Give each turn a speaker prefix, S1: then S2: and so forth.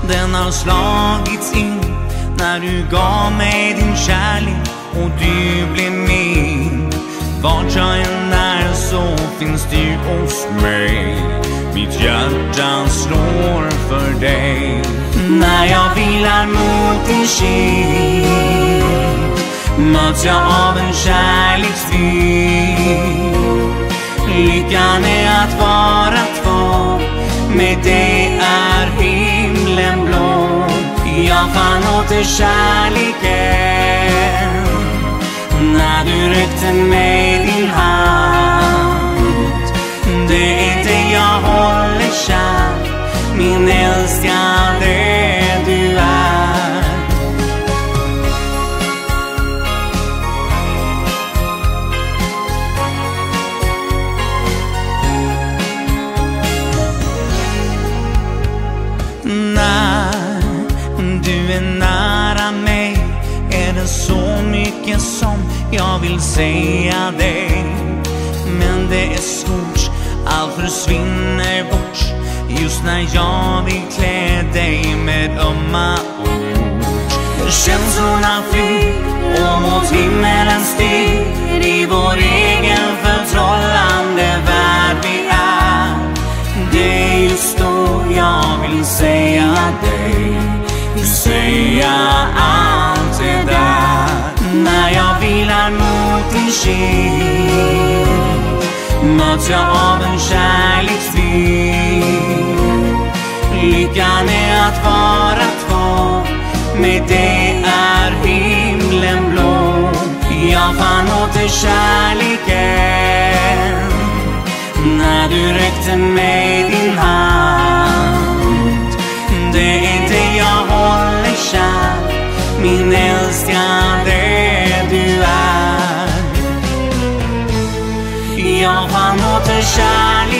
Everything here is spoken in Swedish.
S1: Den har slagits in när du gav mig din kärlek och du blev min. Vart jag än är så finns du hos mig. Mitt hjärta slår för dig. När jag vilar mot din kind möts jag av en kärleksvind. Lyckan är att vara två, med dig är himlen blå. Jag fann åter kärleken när du räckte mig din hand. Det är det jag håller kär, min älskade du är. När du är nära mig är det så mycket som jag vill säga dig. Men det är svårt, allt försvinner bort just när jag vill klä dig med ömma ord. Känslorna flyr och mot himmelen styr i vår egen förtrollande värld vi är. Det är just då jag vill säga dig, säga allt det där. När jag vilar mot din kind möts jag av en kärleksvind. Lyckan är att vara två, med dig är himlen blå. Jag fann åter kärleken när du räckte mig din hand. Det är det jag håller kär, min älskade du är. Jag fann åter kärleken